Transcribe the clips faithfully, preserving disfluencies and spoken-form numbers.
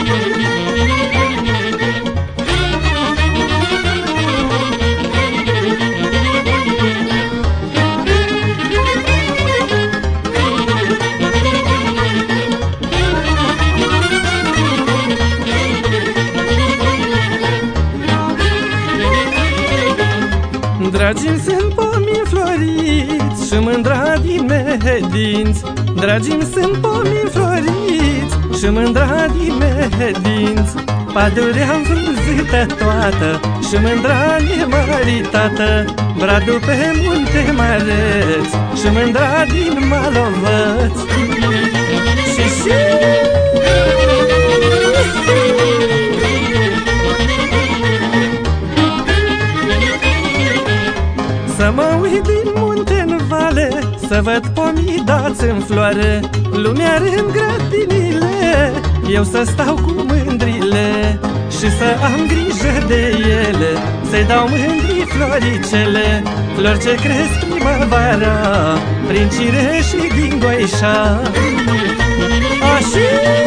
Dragii-mi sunt pomii floriți și mândra din mehedinți. Dragii-mi sunt pomii floriți și mândra din mehedinți. Pădurea înfrunzită toată și mândra nemăritată. Bradul pe munte măreț și mândra din Malovăț. Și și să mă uit din munte în vale, să văd pomii dați în floare. Lumea are în grădinile, eu să stau cu mândrile și să am grijă de ele, să-i dau mândrii floricele. Flori ce cresc primăvara, prin cireș și din Goișa. Așa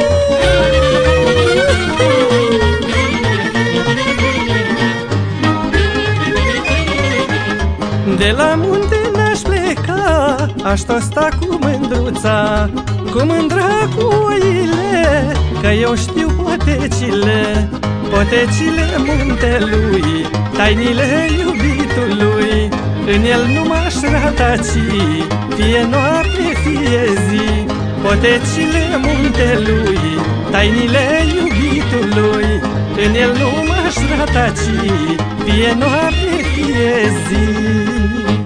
de la munte n-aș pleca, aș tot sta cu mândruța, cu mândra cu oile, că eu știu potecile, potecile muntelui, tainile iubitului. În el nu m-aș rataci, fie noapte, fie zi. Potecile muntelui, tainile iubitului. În el nu m-aș rataci, fie noapte, fie zi.